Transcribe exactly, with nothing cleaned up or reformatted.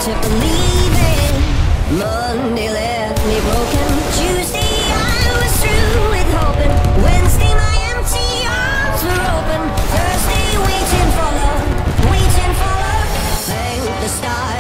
to believe in. Monday left me broken. Tuesday I was through with hoping. Wednesday my empty arms were open. Thursday waiting for love, waiting for love. Thank the stars.